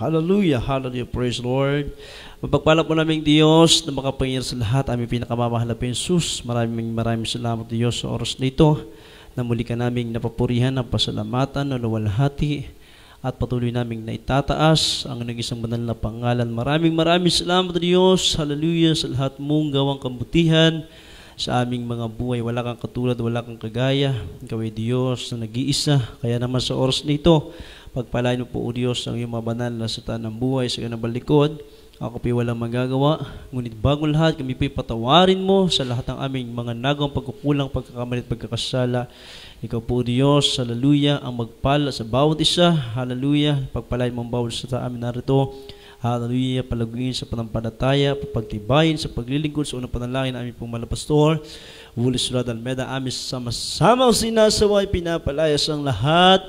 Hallelujah, hallelujah, praise the Lord. Mapagpala po namin Diyos na makapangyari sa lahat, aming pinakamamahal na Jesus. Maraming salamat Diyos sa oras na ito na muli ka naming napapurihan ng pasalamatan, naluwalhati at patuloy naming naitataas ang nag-isang banal na pangalan. Maraming salamat Diyos, hallelujah, sa lahat mong gawang kabutihan sa aming mga buhay. Wala kang katulad, wala kang kagaya. Ikaw ay Diyos na nag-iisa. Kaya naman sa oras na ito, pagpalain mo po o Diyos ang iyong mga banal na salita ng buhay sa kanang balikod. Ako po'y walang magagawa. Ngunit bago lahat, kami po'y patawarin mo sa lahat ng aming mga nagawang pagkukulang, pagkakamali at pagkakasala. Ikaw po Diyos, hallelujah, ang magpala sa bawat isa. Hallelujah, pagpalain mo ang bawat isa sa amin narito. Hallelujah, palaguin sa panampalataya, pagtibayin sa paglilingkod sa unang panalangin na aming pong malapastor. Wulis Rod Almeda, aming sama-samang sinasaway, pinapalayas ang lahat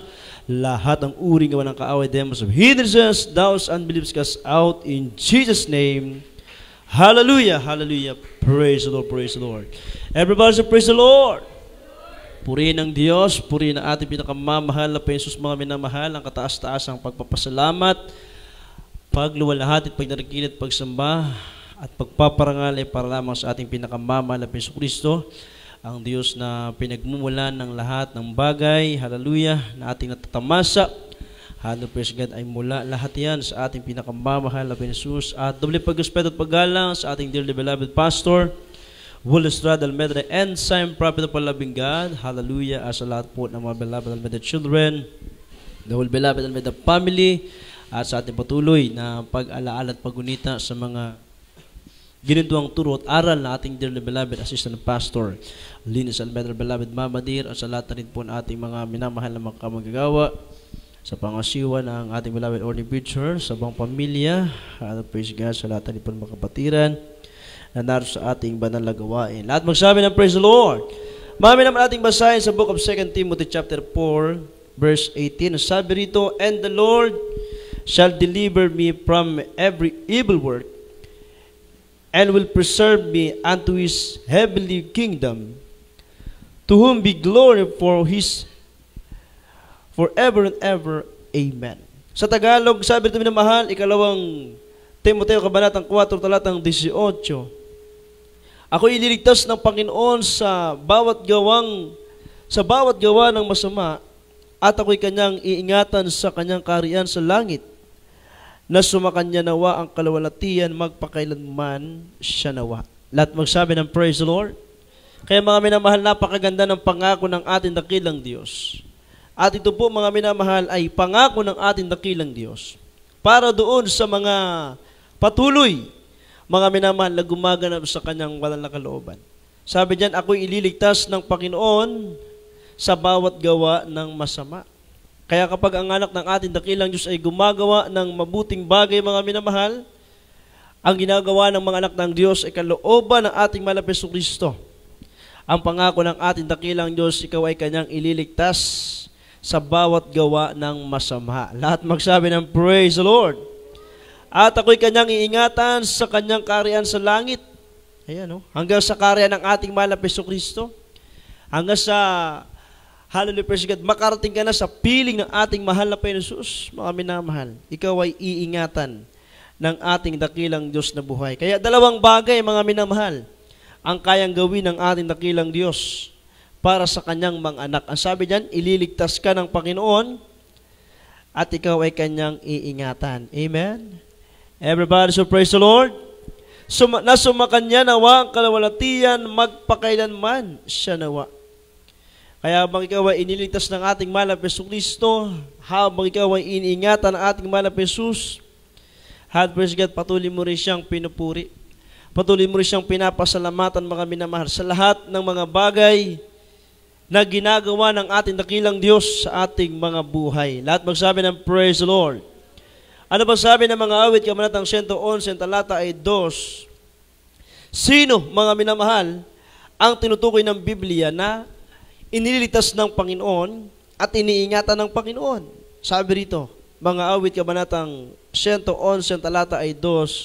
ang uring gawa ng kaaway, demons of hindrances, doubts, unbeliefs, cast out in Jesus' name. Hallelujah, hallelujah, praise the Lord, praise the Lord. Everybody say praise the Lord. Purihin ang Diyos, purihin ang ating pinakamamahal na Jesus, mga minamahal, ang kataas-taas ang pagpapasalamat, pagluwalhati at pagdarakilit, pagsamba at pagpaparangal ay para lamang sa ating pinakamamahal na Hesus Kristo, ang Diyos na pinagmumulan ng lahat ng bagay, hallelujah, na ating natatamasa. Hallelujah, praise God, ay mula lahat yan sa ating pinakamamahal na Hesus. At doble pag-respeto at paggalang sa ating dearly beloved pastor, Wulis Rod Almeda, ensign prophet of loving God, hallelujah, as sa lahat po ng mga beloved Almeda children, the whole beloved Almeda family, at sa ating patuloy na pag-alaala at pagunita sa mga ginintuang turo at aral na ating dearly beloved assistant pastor, Linus Almeda, beloved Mama Dear, at sa lahat na rin po ng ating mga minamahal na mga kamagagawa, sa pangasiwa ng ating beloved ordinary preacher, sa buong pamilya, praise God, sa lahat na rin po ng mga kapatiran na naroon sa ating banal na gawain. Lahat magsabi ng praise the Lord. Mami naman ating basahin sa book of 2 Timothy chapter 4, verse 18. Sabi rito, and the Lord shall deliver me from every evil work, and will preserve me unto his heavenly kingdom, to whom be glory for his forever and ever. Amen. Sa Tagalog, sabi ito minamahal, ikalawang Timoteo kabanatang 4, talatang 18. Ako ililigtas ng Panginoon sa bawat gawa ng masama, at ako'y kanyang iingatan sa kanyang kaharian sa langit, na sumakanya nawa ang kalawalatian, magpakailanman siya nawa. Lahat magsabi ng praise the Lord. Kaya mga minamahal, napakaganda ng pangako ng ating dakilang Diyos. At ito po mga minamahal ay pangako ng ating dakilang Diyos para doon sa mga patuloy, mga minamahal, na gumaganap sa kanyang walang na kalooban. Sabi diyan, ako'y ililigtas ng Panginoon sa bawat gawa ng masama. Kaya kapag ang anak ng ating dakilang Diyos ay gumagawa ng mabuting bagay, mga minamahal, ang ginagawa ng mga anak ng Diyos ay kalooban ng ating mahal na Hesus Kristo. Ang pangako ng ating dakilang Diyos, ikaw ay kanyang ililigtas sa bawat gawa ng masama. Lahat magsabi ng praise the Lord. At ako'y kanyang iingatan sa kanyang kaharian sa langit. Ayan, no? Hanggang sa kaharian ng ating mahal na Hesus Kristo. Hanggang sa hallelujah, praise God, makarating ka na sa piling ng ating mahal na Hesus, mga minamahal. Ikaw ay iingatan ng ating dakilang Diyos na buhay. Kaya dalawang bagay, mga minamahal, ang kayang gawin ng ating dakilang Diyos para sa kanyang mga anak. Ang sabi diyan, ililigtas ka ng Panginoon at ikaw ay kanyang iingatan. Amen? Everybody, so praise the Lord. Nasumakanya nawa ang kalawalatian, magpakailanman siya nawa. Kaya habang ikaw ay iniligtas ng ating mahal na Hesus Kristo, habang ikaw ay iniingatan ng ating mahal na Hesus, praise God, patuloy mo rin siyang pinupuri. Patuloy mo rin siyang pinapasalamatan, mga minamahal, sa lahat ng mga bagay na ginagawa ng ating dakilang Diyos sa ating mga buhay. Lahat magsabi ng praise the Lord. Ano ba sabi ng mga awit, kabanatang 111, talata ay 2? Sino, mga minamahal, ang tinutukoy ng Biblia na inililigtas ng Panginoon at iniingatan ng Panginoon? Sabi rito, mga awit, kabanatang 111, talata ay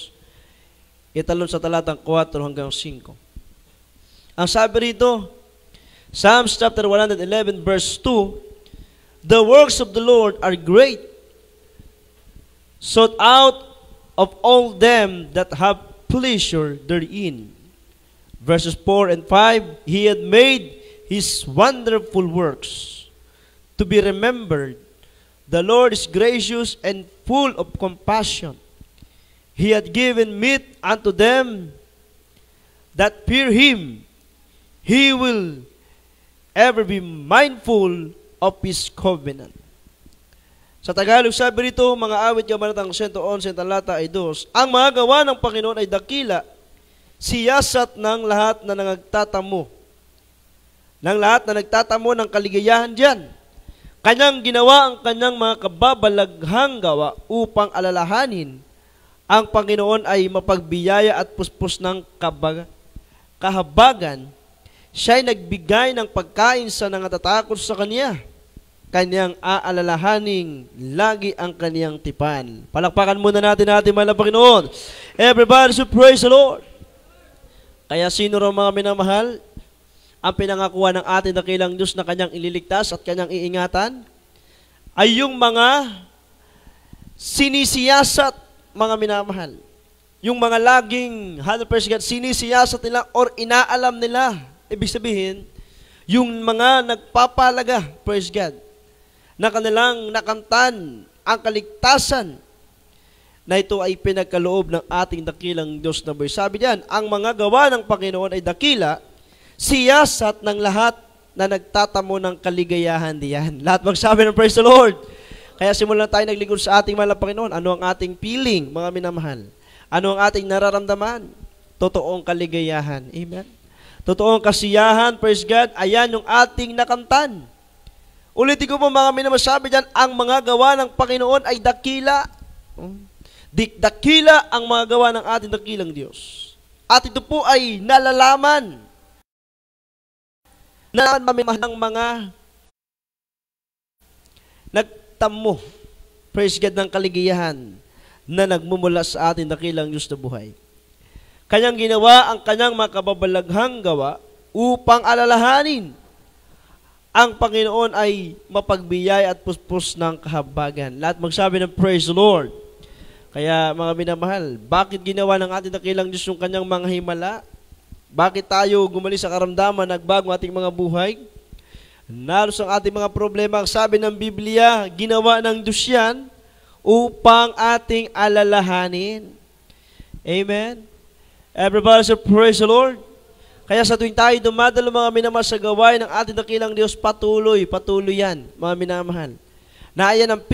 2, italon sa talatang 4 hanggang 5. Ang sabi rito, Psalms chapter 111, verse 2, the works of the Lord are great, sought out of all them that have pleasure therein. Verses 4 and 5, He had made His wonderful works to be remembered. The Lord is gracious and full of compassion. He had given meat unto them that fear Him. He will ever be mindful of His covenant. Sa Tagalog sabi rito, mga awit kabanatang 111, talata ay 2, ang mga gawa ng Panginoon ay dakila, siyasat ng lahat na nagtatamo, ng kaligayahan diyan. Kanyang ginawa ang kanyang mga kababalaghang gawa upang alalahanin ang Panginoon ay mapagbiyaya at puspos ng kahabagan. Siya'y nagbigay ng pagkain sa nangatatakot sa Kanya. Kanyang aalalahaning lagi ang Kaniyang tipan. Palakpakan muna natin mahal na Panginoon. Everybody should praise the Lord. Kaya sino raw mga minamahal? Ang pinangakuan ng ating dakilang Diyos na Kanyang ililigtas at Kanyang iingatan ay yung mga sinisiyasat, mga minamahal. Yung mga laging 100% sinisiyasat nila or inaalam nila. Ibig sabihin, yung mga nagpapalaga, praise God, na kanilang nakamtan ang kaligtasan na ito ay pinagkaloob ng ating dakilang Diyos na buhay. Sabi diyan, ang mga gawa ng Panginoon ay dakila, siyasat ng lahat na nagtatamo ng kaligayahan diyan. Lahat magsabi ng praise the Lord. Kaya simulan tayo naglingkod sa ating mahal na Panginoon. Ano ang ating feeling, mga minamahal? Ano ang ating nararamdaman? Totoong kaligayahan. Amen? Totoong kasiyahan, praise God. Ayan yung ating nakamtan. Ulitin ko po mga minamahal, sabi diyan, ang mga gawa ng Panginoon ay dakila. Dakila ang mga gawa ng ating dakilang Diyos. At ito po ay nalalaman na mamimahal ng mga nagtamo, praise God, ng kaligayahan na nagmumula sa ating dakilang Diyos na buhay. Kanyang ginawa ang kanyang mga kababalaghang gawa upang alalahanin ang Panginoon ay mapagbiyay at puspos ng kahabagan. Lahat magsabi ng praise the Lord. Kaya mga minamahal, bakit ginawa ng ating dakilang Diyos yung kanyang mga himala? Bakit tayo gumaling sa karamdaman, nagbago ating mga buhay? Nalos ang ating mga problema. Ang sabi ng Biblia, ginawa ng Diyos yan upang ating alalahanin. Amen? Everybody say, praise the Lord. Kaya sa tuwing tayo dumadalo mga minamahal sa gawain ng ating dakilang Diyos, patuloy yan, mga minamahal. Na yan ang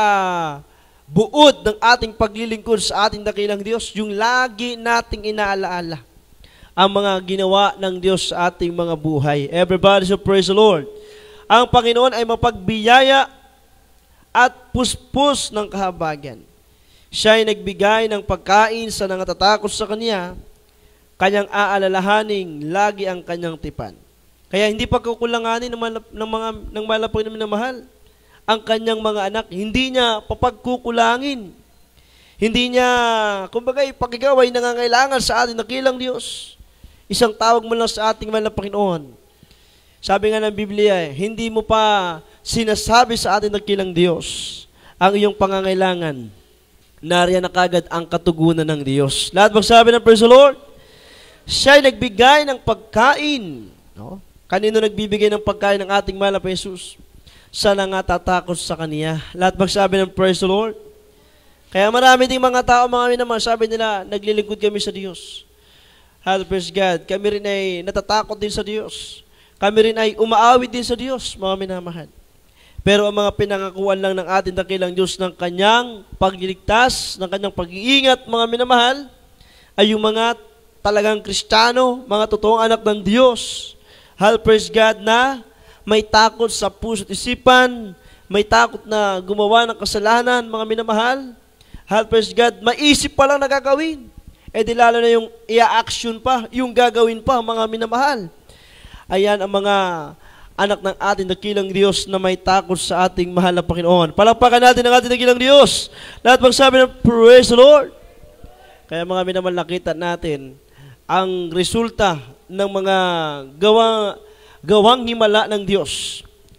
buod ng ating paglilingkod sa ating dakilang Diyos, yung lagi nating inaalaala ang mga ginawa ng Diyos sa ating mga buhay. Everybody say, praise the Lord. Ang Panginoon ay mapagbiyaya at puspos ng kahabagan. Siya ay nagbigay ng pagkain sa nangatatakot sa Kanya, Kanyang aalalahaning lagi ang Kanyang tipan. Kaya hindi pagkukulanganin ng malapag na minamahal ang Kanyang mga anak, hindi niya papagkukulangin. Hindi niya, kumbaga, pag ikaw ay nangangailangan sa ating dakilang Diyos, isang tawag mo lang sa ating mahal na Panginoon. Sabi nga ng Biblia, hindi mo pa sinasabi sa ating dakilang Diyos ang iyong pangangailangan. Nariyan na kagad ang katugunan ng Diyos. Lahat magsabi ng praise the Lord. Siya ay nagbigay ng pagkain. No? Kanino nagbibigay ng pagkain ng ating mahal na Jesus? Sa nangatatakot sa Kanya. Lahat magsabi ng praise the Lord. Kaya marami ding mga tao, mga naman, sabi nila, naglilingkod kami sa Diyos. Praise God. Kami rin ay natatakot din sa Diyos. Kami rin ay umaawit din sa Diyos, mga minamahal. Pero ang mga pinangakuan lang ng ating dakilang Diyos ng Kanyang pagliligtas, ng Kanyang pag-iingat, mga minamahal, ay yung mga talagang Kristiyano, mga totoong anak ng Diyos. Praise God, na may takot sa puso't isipan, may takot na gumawa ng kasalanan, mga minamahal. Praise God, maisip pa lang na gagawin. Di lalo na yung i-action pa, yung gagawin pa, mga minamahal. Ayan ang mga anak ng ating dakilang Diyos na may takot sa ating mahal na Panginoon. Palakpakan natin ang ating dakilang Diyos. Lahat magsabi ng praise the Lord. Kaya mga minamahal, nakita natin ang resulta ng mga gawang himala ng Diyos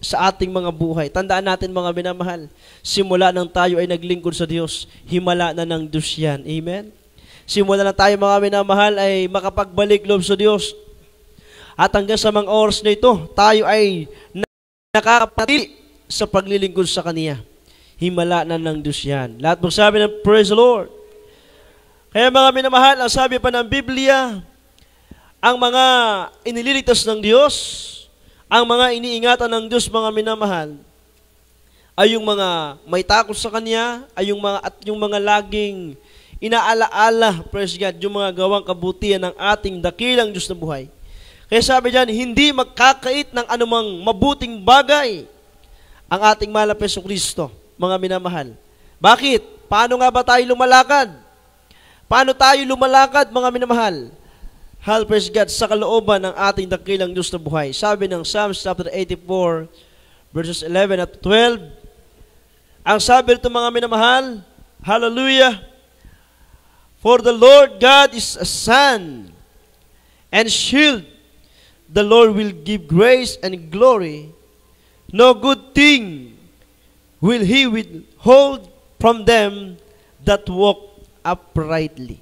sa ating mga buhay. Tandaan natin mga minamahal, simula nang tayo ay naglingkod sa Diyos, himala na ng Diyos yan. Amen? Simula na tayo mga minamahal ay makapagbalik loob sa Diyos. At hanggang sa mga oras na ito, tayo ay nakakapatili sa paglilingkod sa Kanya. Himala na ng Diyos yan. Lahat magsabi ng praise the Lord. Kaya mga minamahal, ang sabi pa ng Biblia, ang mga inililigtas ng Diyos, ang mga iniingatan ng Diyos, mga minamahal, ay yung mga may takot sa Kanya, ay yung mga laging inaalaala, praise God, yung mga gawang kabutihan ng ating dakilang Diyos na buhay. Kaya sabi diyan, hindi magkakait ng anumang mabuting bagay ang ating mahal na Jesucristo, mga minamahal. Bakit? Paano nga ba tayo lumalakad? Paano tayo lumalakad, mga minamahal? Help us God sa kalooban ng ating dakilang Diyos na buhay. Sabi ng Psalms chapter 84, verses 11 at 12, ang sabi nito mga minamahal, hallelujah, for the Lord God is a sun and shield. The Lord will give grace and glory. No good thing will He withhold from them that walk uprightly.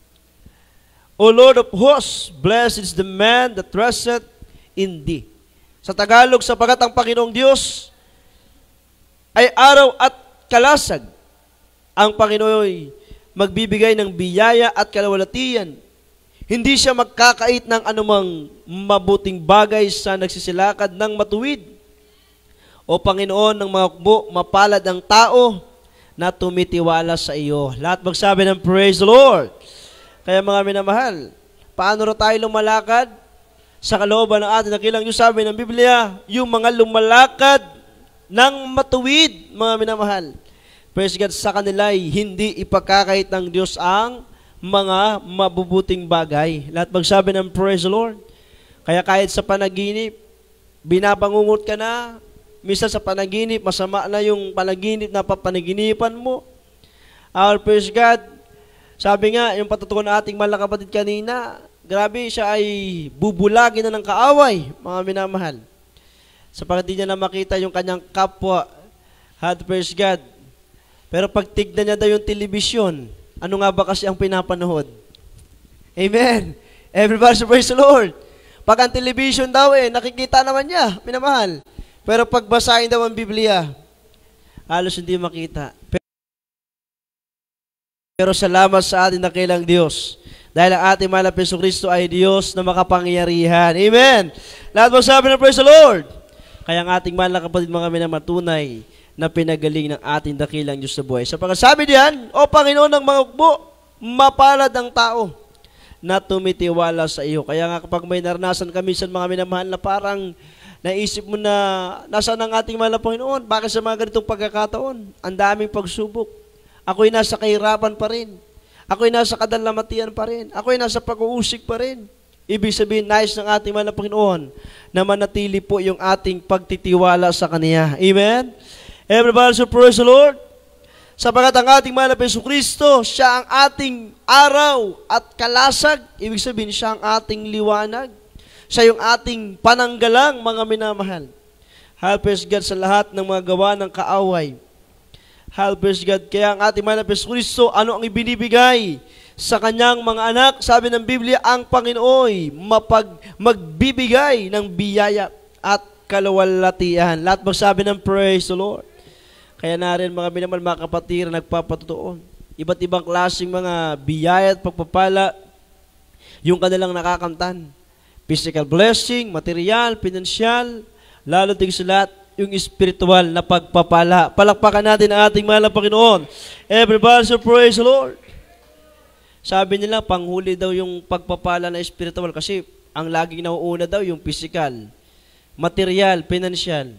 O Lord of hosts, blessed is the man that trusteth in Thee. Sa Tagalog, sapagat ang Panginoong Diyos ay araw at kalasag. Ang Panginoon ay magbibigay ng biyaya at kalawalatian. Hindi siya magkakait ng anumang mabuting bagay sa nagsisilakad ng matuwid. O Panginoon ng mga hukbo, mapalad ang tao na tumitiwala sa iyo. Lahat magsabi ng praise the Lord. Kaya mga minamahal, paano rin tayo lumalakad sa kalooban ng ating dakilang Diyos? Sabi ng Biblia, yung mga lumalakad ng matuwid, mga minamahal. Praise God, sa kanila ay hindi ipagkakait ng Diyos ang mga mabubuting bagay. Lahat magsabi ng praise the Lord. Kaya kahit sa panaginip, binabangungot ka na, minsan sa panaginip, masama na yung panaginip na papanaginipan mo. Our praise God, sabi nga, yung patutukan ng ating mahal na kapatid kanina, grabe, siya ay bubulagin na ng kaaway, mga minamahal. Sapagkat di niya na makita yung kanyang kapwa, had praise God. Pero pag tignan niya daw yung telebisyon, ano nga ba kasi ang pinapanood? Amen. Everybody praise the Lord. Pag ang television daw nakikita naman niya, minamahal. Pero pag basahin daw ang Biblia, halos hindi makita. Pero salamat sa ating dakilang Diyos. Dahil ang ating mahal na Jesucristo ay Diyos na makapangyarihan. Amen. Lahat mo sabi ng praise the Lord. Kaya ang ating mahal na kapatid, mga minamatunay, na pinagaling ng ating dakilang Diyos sa buhay. Sapagkat sabi diyan, O Panginoon ng mga hukbo, mapalad ang tao na tumitiwala sa iyo. Kaya nga kapag may naranasan kami sa mga minamahal na parang naisip mo na nasaan ang ating mahal na Panginoon, bakit sa mga ganitong pagkakataon? Ang daming pagsubok. Ako'y nasa kahirapan pa rin. Ako'y nasa kadalamatian pa rin. Ako'y nasa pag-uusik pa rin. Ibig sabihin, nais ng ating mahal na Panginoon na manatili po yung ating pagtitiwala sa Kanya. Amen? Everybody so praise the Lord. Sapagat ang ating mahal na Jesucristo, siya ang ating araw at kalasag. Ibig sabihin, siya ang ating liwanag. Siya yung ating pananggalang, mga minamahal. Help us God sa lahat ng mga gawa ng kaaway. Help us God. Kaya ang ating mahal na Jesucristo, ano ang ibinibigay sa kanyang mga anak? Sabi ng Biblia, ang Panginoon magbibigay ng biyaya at kalawalatian. Lahat magsabi ng praise the Lord. Kaya na rin mga minamahal, mga kapatid na nagpapatutuon. Iba't ibang klaseng mga biyaya at pagpapala yung kanilang nakakamtan. Physical blessing, material, pinansyal, lalo din sa lahat, yung spiritual na pagpapala. Palakpakan natin ang ating mahal na Panginoon. Everybody so praise the Lord. Sabi nila, panghuli daw yung pagpapala na spiritual kasi ang laging nauuna daw yung physical, material, pinansyal.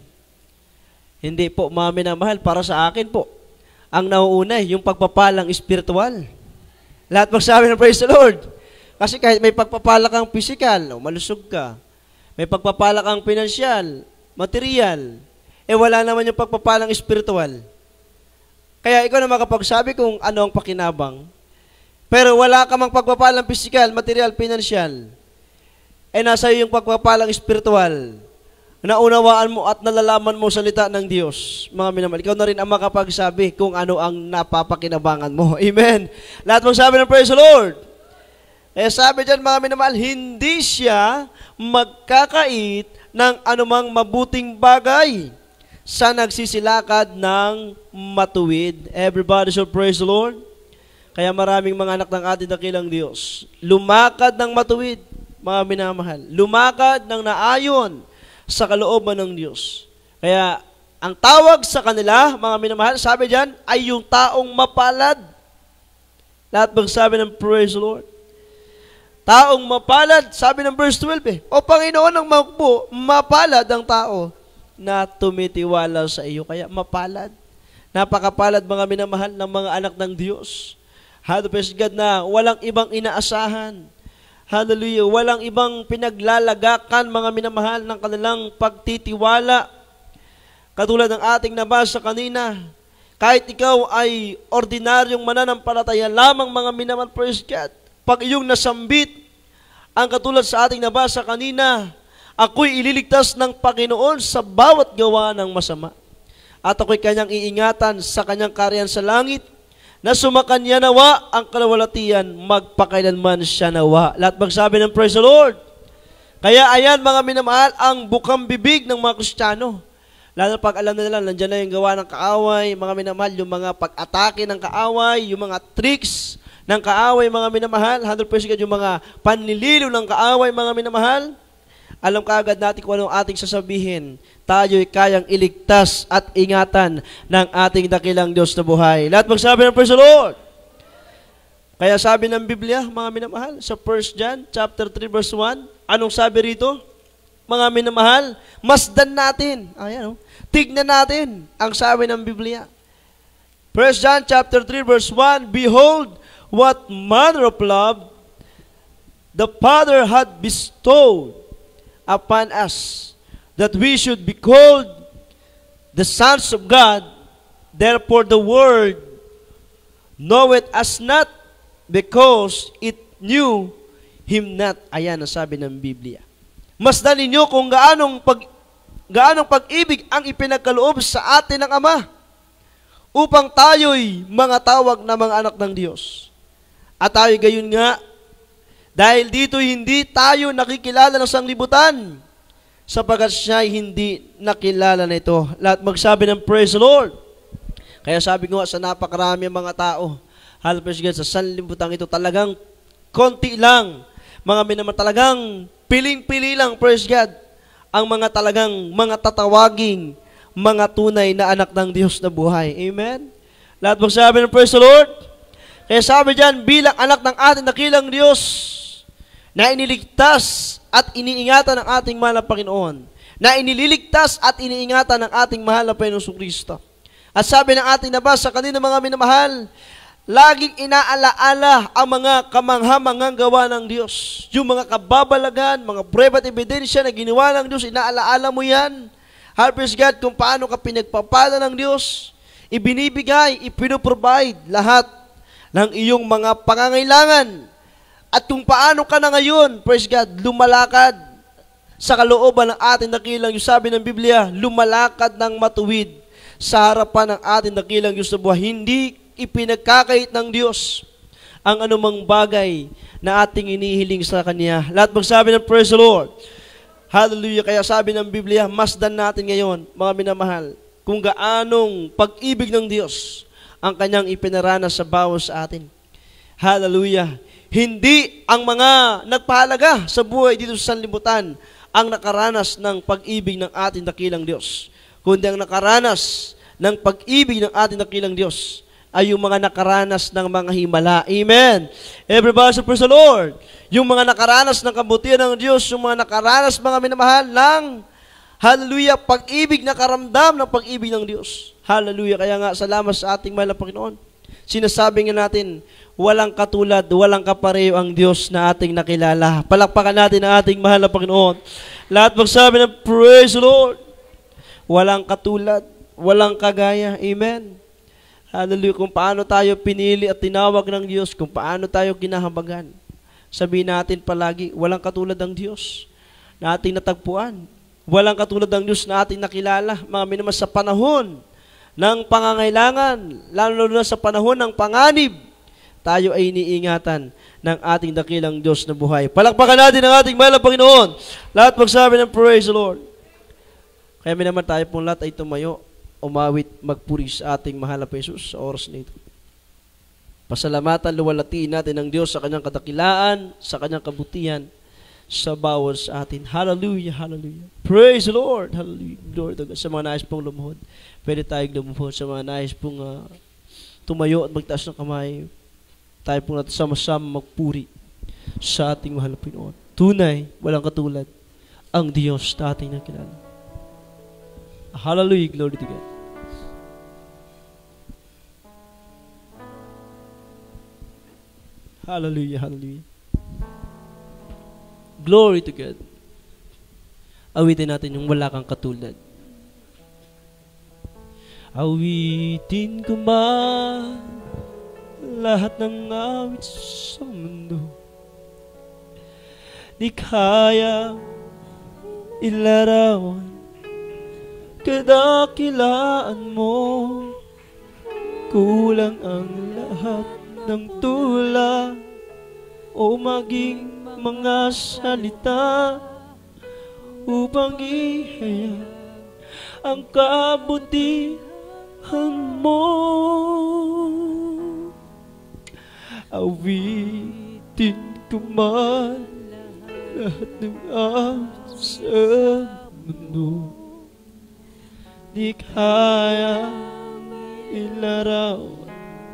Hindi po, mga minamahal, para sa akin po, ang nauuna yung pagpapalang spiritual. Lahat magsabi ng praise the Lord. Kasi kahit may pagpapala kang physical, malusog ka. May pagpapala kang pinansyal, material, wala naman yung pagpapalang spiritual. Kaya ikaw na makapagsabi kung ano ang pakinabang, pero wala ka mang pagpapalang physical, material, pinansyal, nasa iyo yung pagpapalang spiritual. naunawaan mo at nalalaman mo salita ng Diyos. Mga minamahal, ikaw na rin ang makapagsabi kung ano ang napapakinabangan mo. Amen. Lahat mong sabi ng praise the Lord. Eh sabi dyan mga minamahal, hindi siya magkakait ng anumang mabuting bagay sa nagsisilakad ng matuwid. Everybody should praise the Lord. Kaya maraming mga anak ng ating dakilang Diyos, lumakad ng matuwid, mga minamahal. Lumakad ng naayon sa kalooban ng Diyos. Kaya, ang tawag sa kanila, mga minamahal, sabi dyan, ay yung taong mapalad. Lahat magsabi ng praise the Lord. Taong mapalad, sabi ng verse 12 O Panginoon ang magpo, mapalad ang tao na tumitiwala sa iyo. Kaya mapalad. Napakapalad mga minamahal ng mga anak ng Diyos. Hallelujah, praise God na walang ibang inaasahan. Hallelujah, walang ibang pinaglalagakan mga minamahal ng kanilang pagtitiwala. Katulad ng ating nabasa kanina, kahit ikaw ay ordinaryong mananampalataya lamang mga minamahal, praise God, pag iyong nasambit, ang katulad sa ating nabasa kanina, ako'y ililigtas ng Panginoon sa bawat gawa ng masama. At ako'y kanyang iingatan sa kanyang kariyan sa langit, na sumakanya nawa ang kalawalatian, magpakailanman siya nawa. Lahat magsabi ng praise the Lord. Kaya ayan mga minamahal, ang bukang bibig ng mga Kristiyano. Lalo pag alam na nila, nandiyan na yung gawa ng kaaway, mga minamahal, yung mga pag-atake ng kaaway, yung mga tricks ng kaaway, mga minamahal, 100% yung mga panlililaw ng kaaway, mga minamahal. Alam kaagad natin kung anong ating sasabihin. Tayo'y kayang iligtas at ingatan ng ating dakilang Diyos na buhay. Lahat magsabi ng praise the Lord. Kaya sabi ng Biblia, mga minamahal, sa 1 John chapter 3 verse 1, anong sabi rito? Mga minamahal, masdan natin. Ayan, tignan natin ang sabi ng Biblia. 1 John chapter 3 verse 1, Behold, what manner of love the Father had bestowed upon us, that we should be called the sons of God. Therefore the world knoweth us not, because it knew Him not. Ayan ang sabi ng Biblia. Masdan ninyo kung gaanong pag-ibig ang ipinagkaloob sa atin ng Ama, upang tayo'y mga tawag na mga anak ng Diyos. At tayo'y gayon nga, dahil dito hindi tayo nakikilala ng sanglibutan, sapagkat siya'y hindi nakilala na ito. Lahat magsabi ng praise the Lord. Kaya sabi ko nga sa napakarami mga tao, hallelujah, sa sanlibutan ito talagang konti lang, mga minamahal, talagang piling-pili lang, praise God, ang mga talagang mga tatawaging mga tunay na anak ng Diyos na buhay. Amen? Lahat magsabi ng praise the Lord. Kaya sabi dyan, bilang anak ng ating dakilang Diyos, na iniligtas at iniingatan ng ating mahal na Panginoon, na inililigtas at iniingatan ng ating mahal na Panginoong Kristo. At sabi ng ating nabasa kanina mga minamahal, laging inaalaala ang mga kamangha-manghang gawa ng Diyos. Yung mga kababalagan, mga prueba at ebidensya na ginawa ng Diyos, inaalaala mo yan. Praise God, kung paano ka pinagpapala ng Diyos, ibinibigay, ipinoprovide lahat ng iyong mga pangangailangan. At kung paano ka na ngayon, praise God, lumalakad sa kalooban ng ating dakilang Diyos. Sabi ng Biblia, lumalakad ng matuwid sa harapan ng ating dakilang Diyos na buhay. Hindi ipinagkakait ng Diyos ang anumang bagay na ating inihiling sa Kanya. Lahat magsabi ng praise the Lord. Hallelujah. Kaya sabi ng Biblia, masdan natin ngayon, mga minamahal, kung gaanong pag-ibig ng Diyos ang Kanyang ipinaranas sa bawat sa atin. Hallelujah. Hindi ang mga nagpahalaga sa buhay dito sa sanlibutan ang nakaranas ng pag-ibig ng ating dakilang Diyos, kundi ang nakaranas ng pag-ibig ng ating dakilang Diyos ay yung mga nakaranas ng mga himala. Amen. Everybody praise the Lord. Yung mga nakaranas ng kabutihan ng Diyos, yung mga nakaranas, mga minamahal, ng hallelujah, pag-ibig na karamdam ng pag-ibig ng Diyos. Hallelujah. Kaya nga, salamat sa ating mahal na Panginoon. Sinasabi nga natin, walang katulad, walang kapareho ang Diyos na ating nakilala. Palakpakan natin ang ating mahal na Panginoon. Lahat magsabi ng praise the Lord. Walang katulad, walang kagaya. Amen. Hallelujah. Kung paano tayo pinili at tinawag ng Diyos, kung paano tayo kinahabagan. Sabihin natin palagi, walang katulad ng Diyos na ating natagpuan. Walang katulad ng Diyos na ating nakilala, mga minamahal, sa panahon ng pangangailangan, lalo na sa panahon ng panganib, tayo ay iniingatan ng ating dakilang Diyos na buhay. Palakpakan natin ang ating mahal na Panginoon. Lahat magsabi ng praise the Lord. Kaya naman tayo pong lahat ay tumayo, umawit, magpuri sa ating mahal na Jesus sa oras na ito. Pasalamatan, luwalhatiin natin ang Diyos sa kanyang kadakilaan, sa kanyang kabutihan, sa bawat sa atin. Hallelujah, hallelujah. Praise the Lord. Hallelujah. Glory to God. Sa mga nais pong lumuhod, pwede tayong lumuhod. Sa mga nais pong tumayo at magtaas ng kamay, tayo pong natin sama-sama magpuri sa ating mahal na Panginoon. Tunay, walang katulad ang Diyos na ating nakilala. Hallelujah, glory to God. Hallelujah, hallelujah. Glory to God. Awitin natin yung wala kang katulad. Awitin ko man lahat ng awit sa mundo, di kaya ilarawan kadakilaan mo. Kulang ang lahat ng tula o maging mga salita upang ihayag ang kabutihan mo. Awitin ko man lahat ng awit sa mundo, di kaya ilarawan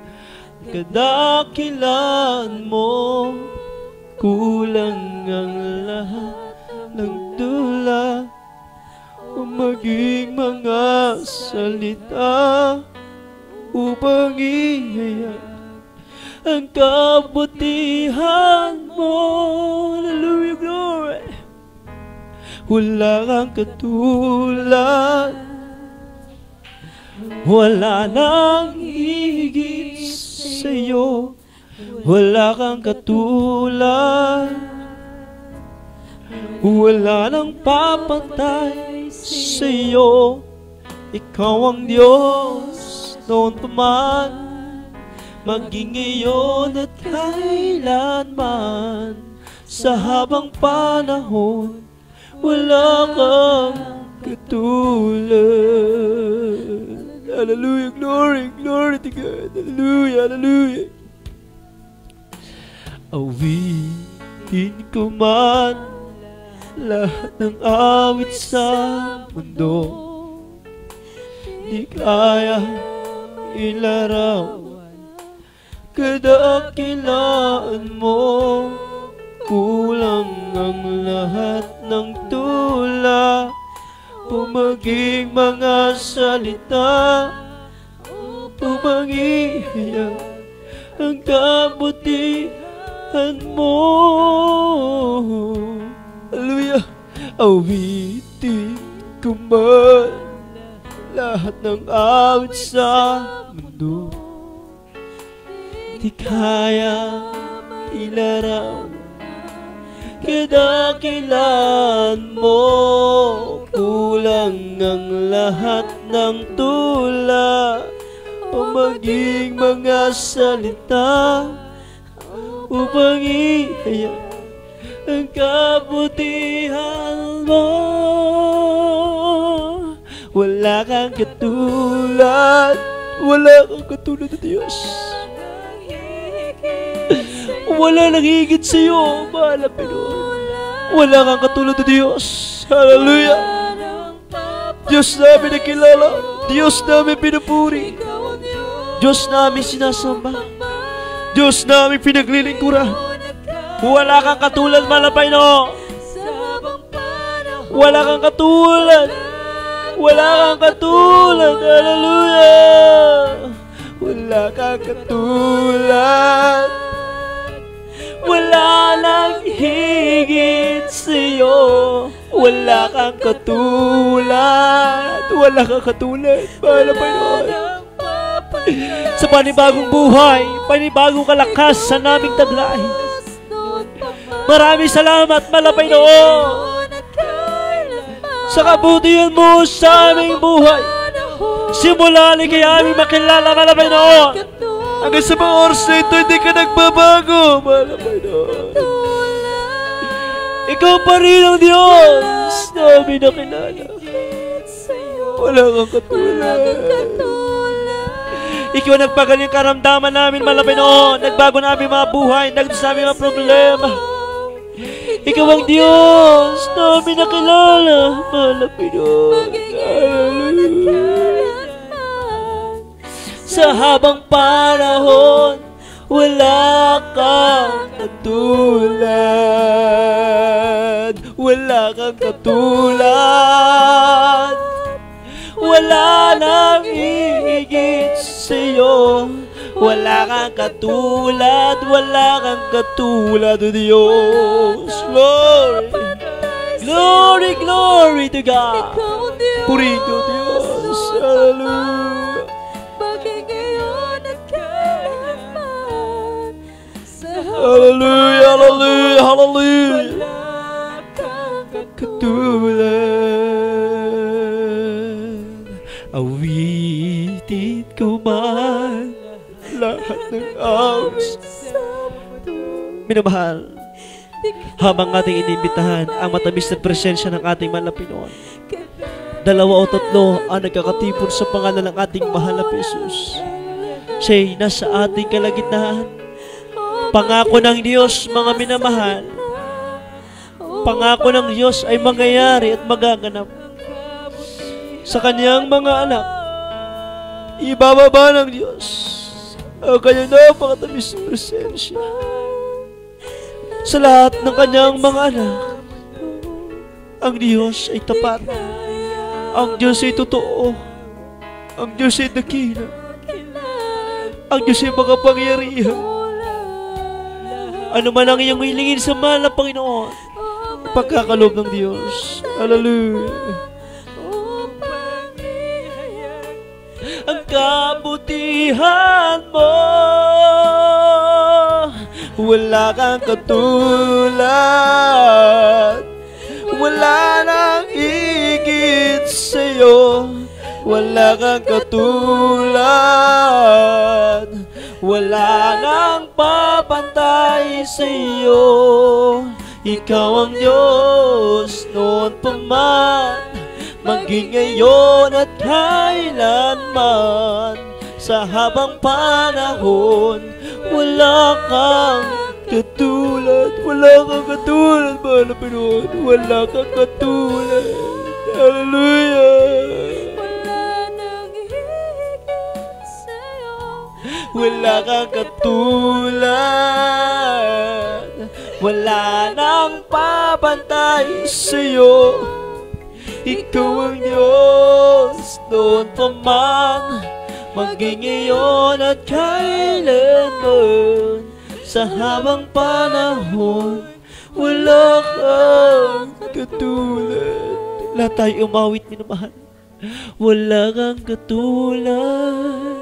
kadakilaan mo. Kulang ang lahat ng tula o maging mga salita upang ihayag ang kabutihan mo. Hallelujah, glory. Wala kang katulad, wala nang higit sa'yo. Wala kang katulad, wala nang papantay sa'yo. Ikaw ang Diyos noon pa man, maging ngayon at kailanman. Sa habang panahon, wala kang katulad. Hallelujah, glory, glory to God. Hallelujah, hallelujah. Awitin ko man lahat ng awit sa mundo, di kaya ilarawan kadakilaan mo. Kulang ang lahat ng tula o maging mga salita upang ihayag ang kabutihan mo. Hallelujah. Awitin ko man lahat ng awit sa mundo, di kaya ilarawan kadakilaan mo. Kulang ang lahat ng tula o maging mga salita upang ihayag ang kabutihan mo. Wala kang katulad, wala kang katulad na Diyos. Wala nang higit sa'yo, mahal na Panginoon. Wala kang katulad na Diyos. Hallelujah. Diyos namin nakilala, Diyos namin pinupuri, Diyos namin sinasamba, Diyos namin pinaglilingkuran. Wala kang katulad, mahal na Panginoon. Wala kang katulad, wala kang katulad. Hallelujah. Wala kang katulad, wala nang higit sa'yo. Wala kang katulad, wala kang katulad, mahal na Panginoon. Sa panibagong buhay, panibagong kalakas sa naming taglay, maraming salamat, mahal na Panginoon. sa kabutihan mo sa aming buhay. Simula ni kaya aming makilala ka na Panginoon. Hanggang sa mga oras na ito, hindi ka nagbabago, mahal na Panginoon. Ikaw pa rin ang Diyos na aming nakilala. Wala kang katulad. Ikaw nagpagaling karamdaman namin, mahal na Panginoon. Nagbago na aming mga buhay, nagdos na aming mga problema. Ikaw ang Diyos na aming nakilala, mahal na Panginoon. Sa habang panahon, wala kang katulad. Wala kang katulad. Wala nang hihigit sa'yo. Wala kang katulad. Wala kang katulad, O Diyos. Glory, glory, glory to God. Purito, Diyos. Hallelujah. Hallelujah, hallelujah, hallelujah. Katulad, awitin ko man lahat ng awas. Minamahal, habang ating inimbitahan ang matamis na presensya ng ating mahal na Pinoon, 2 o 3 ang nagkakatipon sa pangalan ng ating mahal na Jesus. Siya'y nasa ating kalagitnaan. Pangako ng Diyos, mga minamahal, pangako ng Diyos ay mangyayari at magaganap sa Kanyang mga anak. Ibababa ng Diyos ang Kanyang napakatamis na presensya sa lahat ng Kanyang mga anak. Ang Diyos ay tapat. Ang Diyos ay totoo. Ang Diyos ay dakila. Ang Diyos ay makapangyarihan. Ano man ang iyong hilingin sa mahal na Panginoon, pagkakaloob ng Diyos. Hallelujah. Ang kabutihan mo, wala kang katulad. Wala nang higit sa'yo. Wala kang katulad. Wala nang papantay sa iyo. Ikaw ang Diyos noon pa man, maging ngayon at kailanman. Sa habang panahon, wala kang katulad. Wala kang katulad, mahal na Panginoon. Wala kang katulad. Hallelujah. Wala kang katulad. Wala nang papantay sa'yo. Ikaw ang Diyos noon pa man, maging ngayon at kailanman. Sa habang panahon, wala kang katulad. Lahat tayo umawit, minamahal. Wala kang katulad.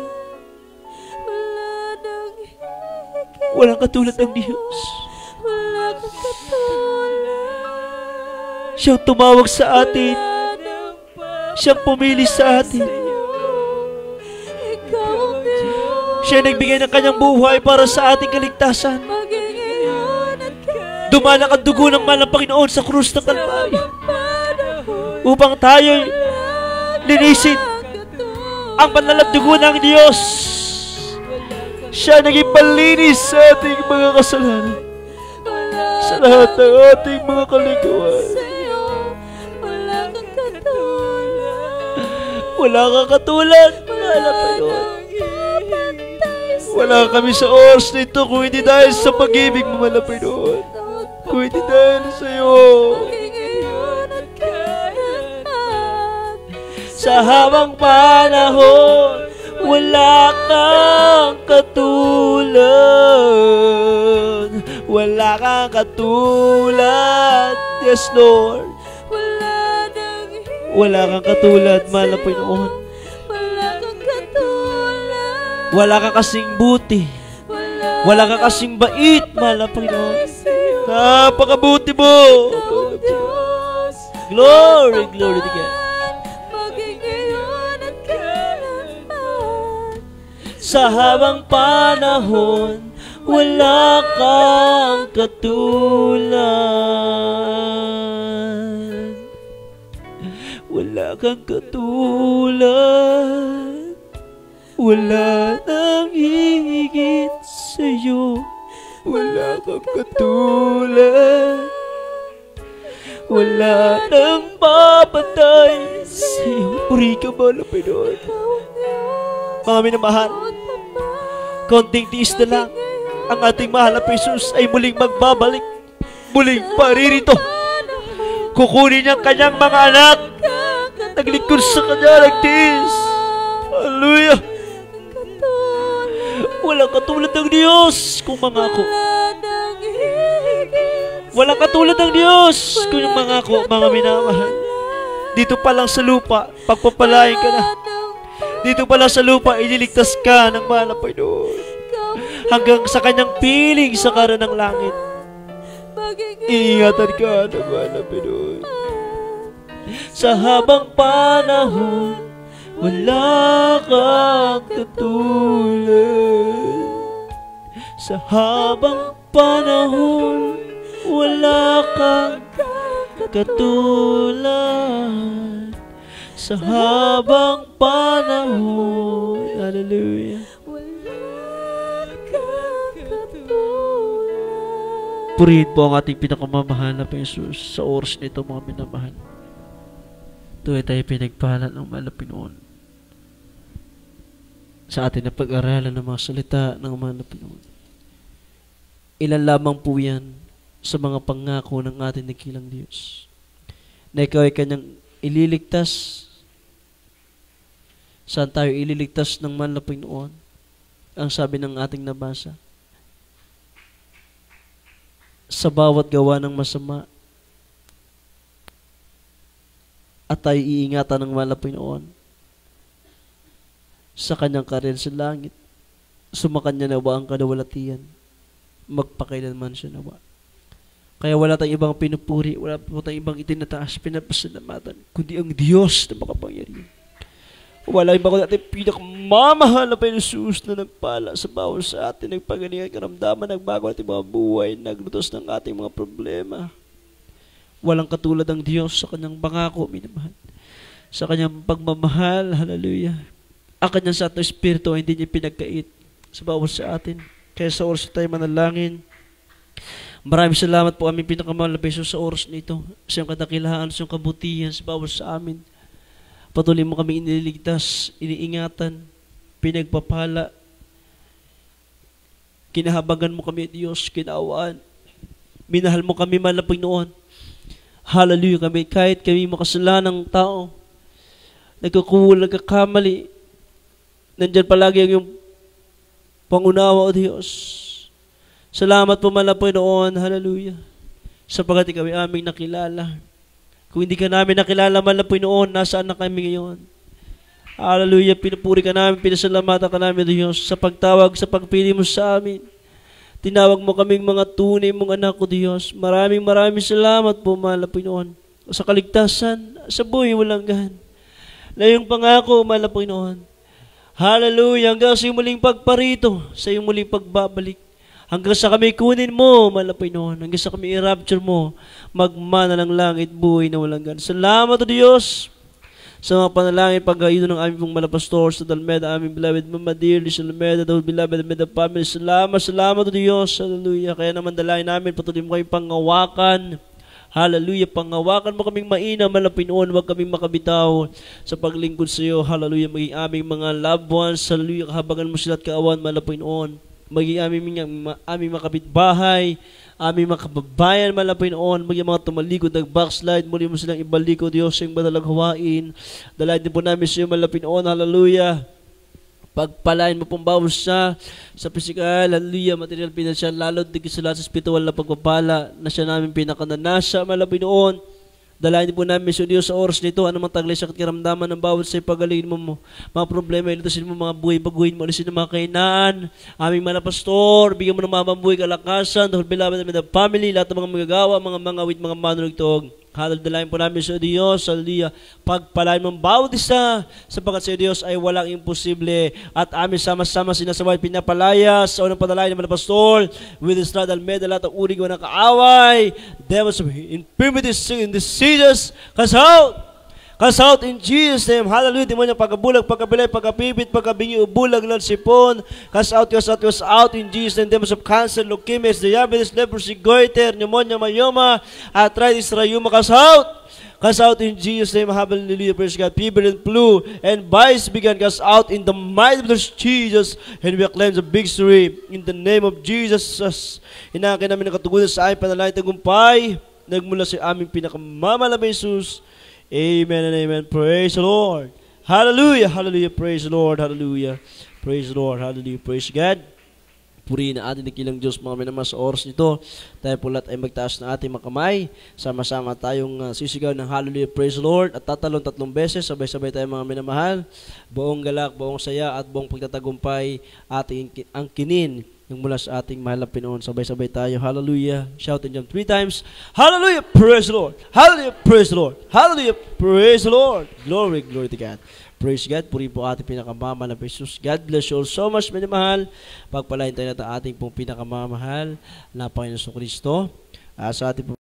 Walang katulad ng Diyos. Siyang tumawag sa atin. Siyang pumili sa atin. Siya nagbigay ng kanyang buhay para sa ating kaligtasan. Dumanak ang dugo ng mahal na Panginoon sa krus ng Kalbaryo upang tayo'y linisin ang banal na dugo ng Diyos. Siya naging panlinis sa ating mga kasalanan, sa lahat ng ating mga kaliguan. Wala kang katulad, mahal na Panginoon. Wala kami sa oras na ito kung hindi dahil sa pag-ibig mo, mahal na Panginoon. Kung hindi dahil sa iyo. Sa habang panahon, wala kang katulad. Wala kang katulad. Yes, Lord. Wala kang katulad, mahal na Panginoon. Wala kang kasing buti. Wala kang kasing bait, mahal na Panginoon. Napakabuti mo. Glory, glory to God. maging ngayon at kailanman. Sa habang panahon, wala kang katulad. Wala kang katulad. Wala nang higit sa'yo. Wala kang katulad. Wala nang papatay sa'yo. Puri ka ba, Panginoon? Mga minamahal, konting tiis na lang, ang ating mahal na Jesus ay muling magbabalik, muling paririto. Kukunin niya ang kanyang mga anak, naglingkod sa kanya, nagtiis. Hallelujah! Walang katulad ng Diyos kung mangako. Walang katulad ng Diyos kung yung mangako, mga minamahal. Dito pa lang sa lupa, pagpapalain ka na. Dito pa lang sa lupa, ililigtas ka ng mahal na Panginoon. Hanggang sa kanyang piling sa karan ng langit. Iingatan ka ng mahal na Panginoon. Sa habang panahon, wala kang katulad. Sa habang panahon, wala kang katulad. Sa habang panahon, hallelujah, wala kang katulad. purihin po ang ating pinakamamahal na Jesus sa oras nito, mga minamahal. Tuway tayo pinagpahalan ng mahal na Panginoon sa atin na pag-aralan ng mga salita ng mahal na Panginoon. Ilan lamang po yan sa mga pangako ng ating nakilang Diyos, na ikaw ay kanyang ililigtas. Saan tayo ililigtas ng mahal na Panginoon? Ang sabi ng ating nabasa, sa bawat gawa ng masama, at tayo iingatan ng mahal na Panginoon sa kanyang karir sa langit. Sumakanya nawa ang kadawalatian, magpakailanman siya nawa. Kaya wala tayong ibang pinupuri, wala po tayong ibang itinataas, pinapasalamatan, kundi ang Diyos na makapangyarihan. Wala ibang natin pinakamamahal na Jesus na nagpala sa bawat sa atin, nagpagalingan karamdaman, nagbago ating mga buhay, naglutos ng ating mga problema. Walang katulad ang Diyos sa kanyang pangako, minamahal. Sa kanyang pagmamahal, hallelujah. Ang kanyang Santo Espiritu ay hindi niya pinagkait sa bawat sa atin. Kaya sa oras tayo manalangin, maraming salamat po aming pinakamahal na Jesus sa oras nito, sa iyong kadakilaan, sa iyong kabutihan sa bawat sa amin. Patuloy mo kami iniligtas, iniingatan, pinagpapala, kinahabagan mo kami, Diyos, kinaawaan. Minahal mo kami, mahal na Panginoon. Hallelujah kami, kahit kami makasalanang tao, nagkukuhul, nagkakamali, nandyan palagi ang iyong pangunawa, O Diyos. Salamat po, mahal na Panginoon, hallelujah, sapagkat kami aming nakilala. Kung hindi ka namin nakilala, mahal na Panginoon, nasaan na kami ngayon? Hallelujah, pinupuri ka namin, pinasalamatan ka namin, Diyos, sa pagtawag, sa pagpili mo sa amin. Tinawag mo kaming mga tunay mong anak, O Diyos. Maraming salamat po, mahal na Panginoon, sa kaligtasan, sa buhay walang gahan. Na iyong pangako, mahal na Panginoon. Hallelujah, hanggang sa iyong muling pagparito, sa iyong muling pagbabalik. Hanggang sa kami kunin mo, mahal na Panginoon. Hanggang sa kami i-rapture mo, magmana ng langit, buhay na walang gahan. Salamat, O Diyos, sa mga panalangin, pag-ayuno ng aming pong malapastor sa Dalmeda, aming beloved Mama Dear, Liz Dalmeda, the beloved Dalmeda family. Salamat, O Diyos. Hallelujah. Kaya naman dalangin namin, patuloy mo kayong pangawakan. Hallelujah. Pangawakan mo kaming mainam, mahal na Panginoon. Huwag kaming makabitaw sa paglingkod sa iyo. Hallelujah. Maging aming mga loved ones. Hallelujah. Kahabagan mo sila at kaawan, mahal na Panginoon. Maging aming makapitbahay, aming makababayan, mahal na Panginoon. Maging mga tumalikod, nag-backslide, muli mo silang ibaliko, Diyos, sa iyong madalang hawain. Dalayan din po namin sa iyo, mahal na Panginoon. Hallelujah. Pagpalain mo pong bawat sa physical, hallelujah, material, financial, lalo digit sa lahat sa spiritual na pagpapala na siya namin pinakananasa, mahal na Panginoon. Dalayan po namin sa Diyos sa oras nito, anumang taglay, sakit, karamdaman ng bawat sa ipagalingin mo, mga problema, ilutasin mo mga buhay, baguhin mo, alisin ng mga kainaan, aming mga pastor, bigyan mo ng mga buhay, kalakasan, the whole beloved and the family, lahat ng mga magagawa, mga wit, mga manunugtog. Dalangin po namin sa Diyos, hallelujah, pagpalain mong bawat isa, sapagkat sa Diyos ay walang imposible, at amin sama-sama sinasabay pinapalaya sa unang panalangin ng mga pastor, with the strad almeda, lahat ng uring ng kaaway, devils of infirmities in diseases, cast out in Jesus' name. Hallelujah. Demonyo pagkabulag, pagkabilay, pagkapipit, pagkabingi, ubulag, sipon. Cast out in Jesus' name. Demons of cancer, leukemia, diabetes, leprosy, goiter, pneumonia, myoma, arthritis, rheuma. Cast out. Cast out in Jesus' name. Hallelujah. Praise God. Fever and flu and vice began. Cast out in the mighty name of Jesus. And we acclaim the victory in the name of Jesus. Inakin namin ang katugunan sa aming panalangin tagumpay. Nagmula sa aming pinakamamalaking Jesus. Amen and amen. Praise the Lord. Hallelujah. Hallelujah. Praise the Lord. Hallelujah. Praise the Lord. Hallelujah. Praise God. Purihin na ating nakilang Diyos mga minamahal sa oras nito. Tayo po lahat ay magtaas na ating mga kamay. Sama-sama tayong sisigaw ng Hallelujah. Praise the Lord. At tatalon 3 beses. Sabay-sabay tayo mga minamahal. Buong galak, buong saya at buong pagtatagumpay ating angkinin yung mula sa ating mahal na Pinoon. Sabay-sabay tayo. Hallelujah. Shout and jump 3 times. Hallelujah. Praise the Lord. Hallelujah. Praise the Lord. Hallelujah. Praise the Lord. Glory, glory to God. Praise God. Puri po ating pinakamamahal na Jesus. God bless you all so much, minamahal. Pagpalain tayo natin ating pong pinakamamahal na Panginoon Kristo. Sa ating